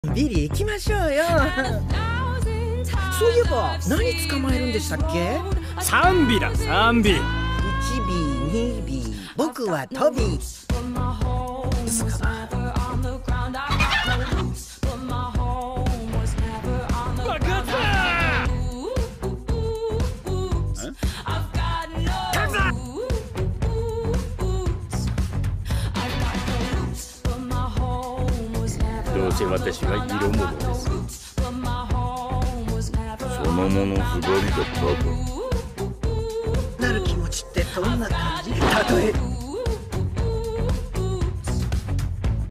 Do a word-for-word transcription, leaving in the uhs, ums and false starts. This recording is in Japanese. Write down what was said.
ビリ行きましょうよ。そういえば何捕まえるんでしたっけ？ さんびだ、さんび。いちび、にび、僕はトビ。ですか。 爆発だ！どうせ私は色物です。 そのものズバリだバカ。 なる気持ちってどんな感じ？例え